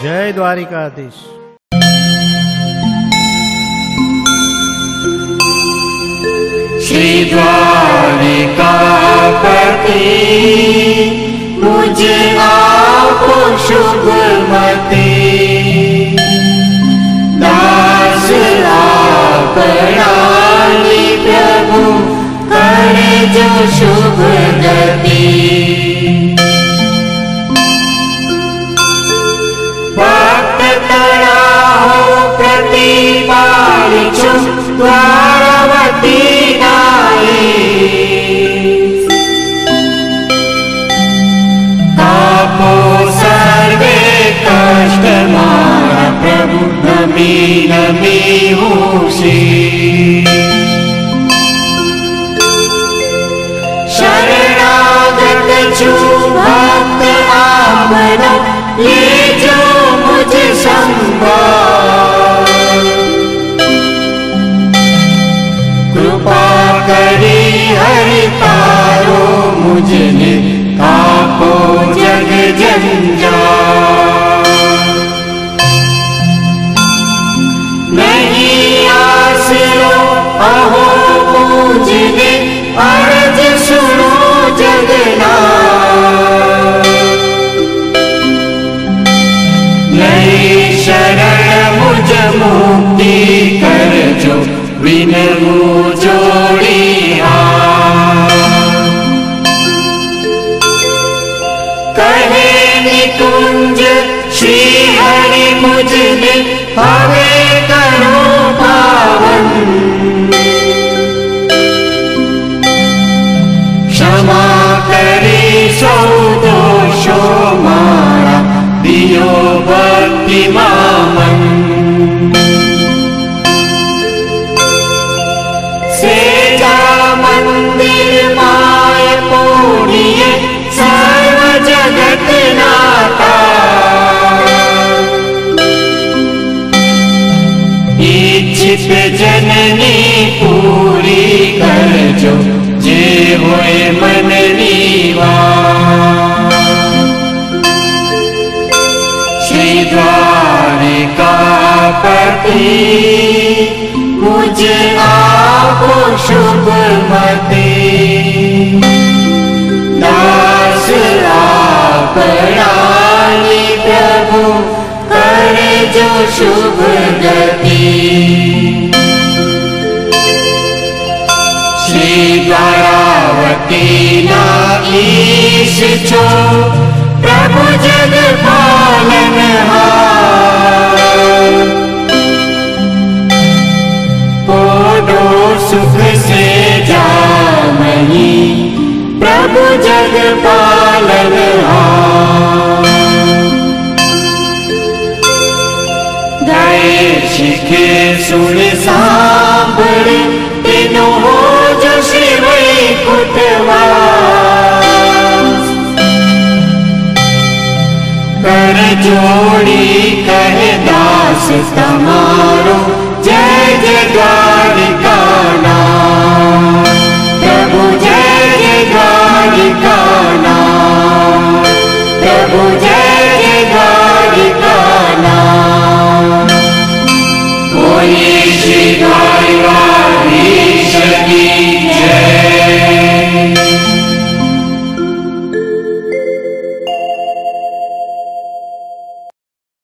जय द्वारिकाधीश। श्री द्वारिकापति मुझे आपो शुभमति, दास आपरानी प्रभु करे जो शुभ गति। भक्त तड़ाहो प्रतिपालिछु द्वारवती नाई, तापो सर्वे कष्ट मारा प्रभु नमी नमी होशी। शरणागत छु भक्त आपना, ले जो मुझे संभाल। कृपा करी हरि तारो मुझने, तापो जग जंजाल। नहीं आसरो अहो मुझने, अर्ज सुनो जगन्नाथ। नहीं शरण मुझ मुक्ति कर जो, विनमु जोड़ी हाथ। कहे निकुंज श्री हरि मुझने, हवे करो पावन। क्षमा करी सौ दोषो मारा, दियो भक्ति मामन। सेजा मंदिर माय पूर्णिये, सर्व जगत नाता। इच्छित जननी पूरी कर जो, जे होए मन नीवा। श्री द्वारिकापति मुझे आपो शुभमति, दास आपरानी प्रभु करे जो शुभ गति। श्री द्वारावती नाईश छो, प्रभु जग पालनहार। पोडो सुख से जामही, प्रभु जग पालनहार। गए शिखे सुन सांभळ, तीनो हो जो श्री वैकुंठवास। कर जोड़ी कहे दास तमारो, जय जय द्वारिका नाथ। प्रभु जय जय द्वारिका नाथ, प्रभु जय